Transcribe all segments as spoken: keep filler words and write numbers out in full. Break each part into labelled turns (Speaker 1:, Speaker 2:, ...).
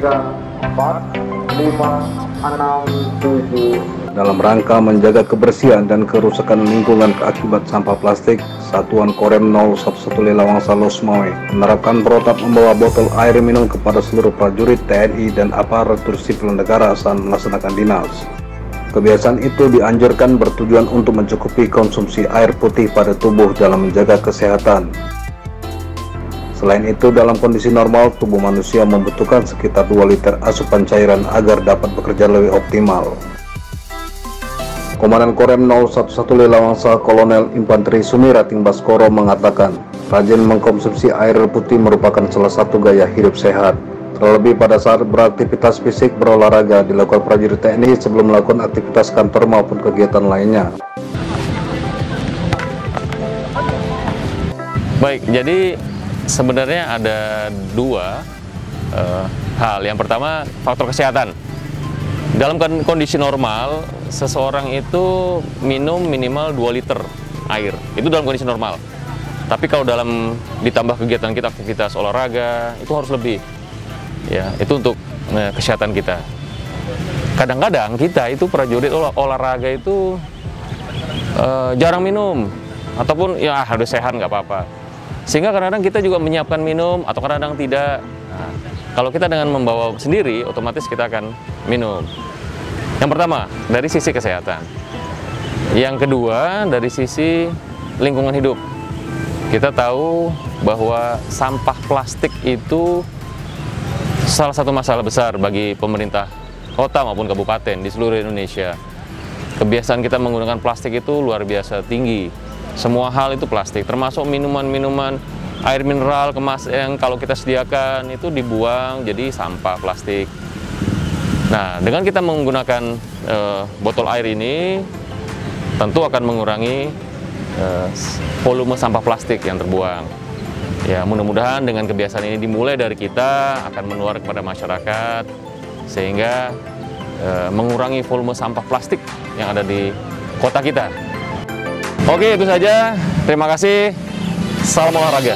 Speaker 1: tiga, empat, lima, enam, tujuh.
Speaker 2: Dalam rangka menjaga kebersihan dan kerusakan lingkungan akibat sampah plastik, Satuan Korem nol satu satu Lelawangsa Losmawe menerapkan protap membawa botol air minum kepada seluruh prajurit T N I dan aparatur sipil negara saat melaksanakan dinas. Kebiasaan itu dianjurkan bertujuan untuk mencukupi konsumsi air putih pada tubuh dalam menjaga kesehatan. Selain itu, dalam kondisi normal, tubuh manusia membutuhkan sekitar dua liter asupan cairan agar dapat bekerja lebih optimal. Komandan Korem nol satu satu Lelawangsa Kolonel Infanteri Sumirating Baskoro mengatakan, rajin mengkonsumsi air putih merupakan salah satu gaya hidup sehat. Terlebih pada saat beraktivitas fisik berolahraga dilakukan prajurit T N I sebelum melakukan aktivitas kantor maupun kegiatan lainnya.
Speaker 3: Baik, jadi sebenarnya ada dua uh, hal. Yang pertama, faktor kesehatan. Dalam kondisi normal, seseorang itu minum minimal dua liter air. Itu dalam kondisi normal. Tapi kalau dalam ditambah kegiatan kita, aktivitas olahraga, itu harus lebih. Ya, itu untuk nah, kesehatan kita. Kadang-kadang kita itu prajurit olah, olahraga itu uh, jarang minum. Ataupun ya harus sehat nggak apa-apa. Sehingga kadang-kadang kita juga menyiapkan minum atau kadang-kadang tidak. Nah, kalau kita dengan membawa sendiri, otomatis kita akan minum. Yang pertama, dari sisi kesehatan. Yang kedua, dari sisi lingkungan hidup. Kita tahu bahwa sampah plastik itu salah satu masalah besar bagi pemerintah kota maupun kabupaten di seluruh Indonesia. Kebiasaan kita menggunakan plastik itu luar biasa tinggi. Semua hal itu plastik, termasuk minuman-minuman, air mineral, kemas yang kalau kita sediakan itu dibuang jadi sampah plastik. Nah, dengan kita menggunakan uh, botol air ini, tentu akan mengurangi uh, volume sampah plastik yang terbuang. Ya, mudah-mudahan dengan kebiasaan ini dimulai dari kita, akan menular kepada masyarakat, sehingga uh, mengurangi volume sampah plastik yang ada di kota kita. Oke, itu saja. Terima kasih. Salam olahraga.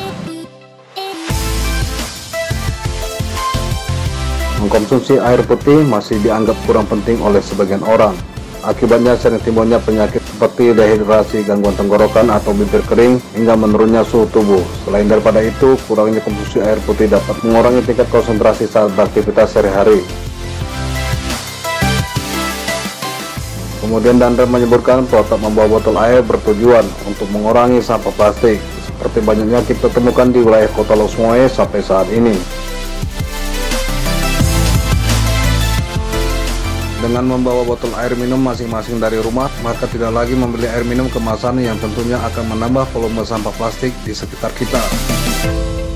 Speaker 2: Mengkonsumsi air putih masih dianggap kurang penting oleh sebagian orang. Akibatnya sering timbulnya penyakit seperti dehidrasi, gangguan tenggorokan atau bibir kering, hingga menurunnya suhu tubuh. Selain daripada itu, kurangnya konsumsi air putih dapat mengurangi tingkat konsentrasi saat beraktivitas sehari-hari. Kemudian Dandre menyebutkan protap membawa botol air bertujuan untuk mengurangi sampah plastik, seperti banyaknya kita temukan di wilayah kota Losmawe sampai saat ini. Dengan membawa botol air minum masing-masing dari rumah, maka tidak lagi membeli air minum kemasan yang tentunya akan menambah volume sampah plastik di sekitar kita.